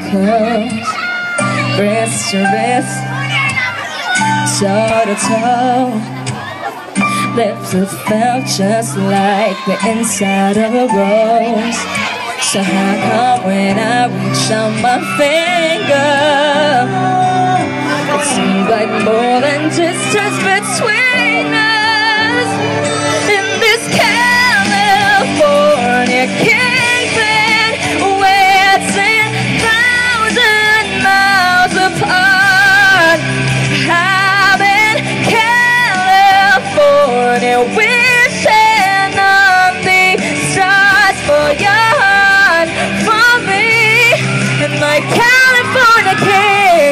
close, wrist to wrist, toe to toe. Lips that felt just like the inside of a rose. So how come when I reach out my finger, it seems like more than distance between us? In this California kingpin, we're 10,000 miles apart. I'm in California, wishing on the stars for your heart, for me, and my California king.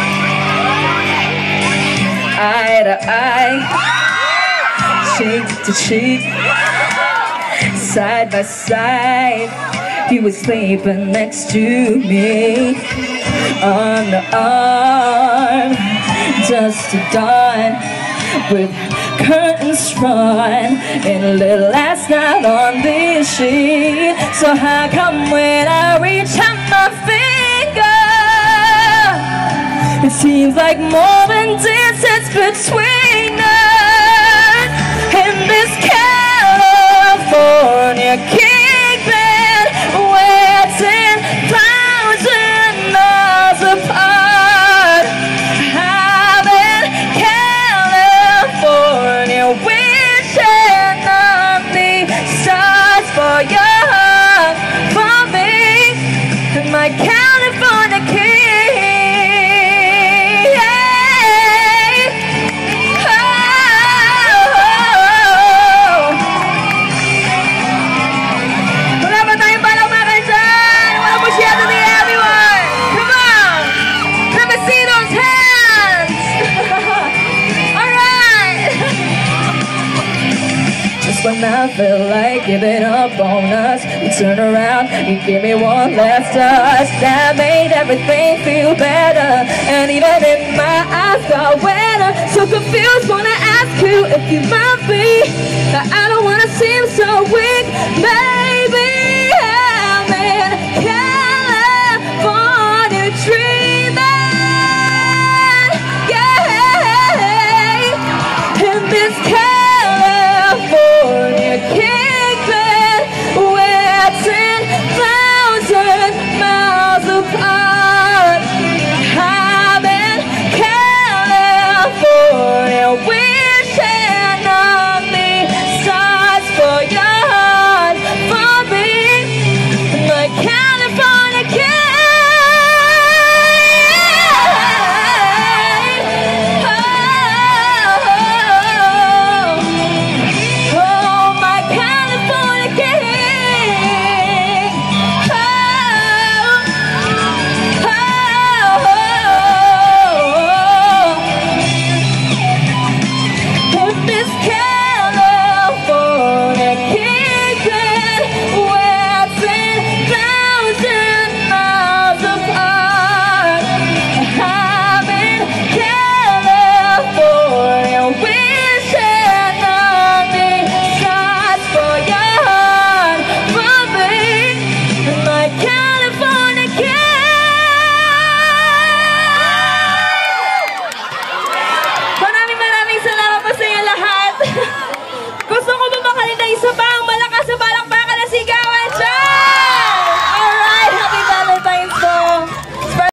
Eye to eye, cheek to cheek, side by side, you were sleeping next to me. Arm to arm, dusk to dawn, with curtains drawn in a little last night on the sheet. So how come when I reach out my finger, it seems like more than distance between us? In this California kingpin, we're 10,000 miles apart. I'm in California, wishing on the stars for your heart, for me, and my California king. When I feel like giving up on us, you turn around, you give me one last touch. That made everything feel better, and even in my eyes got wetter. So confused, wanna ask you if you love me. I don't wanna seem so weak, man.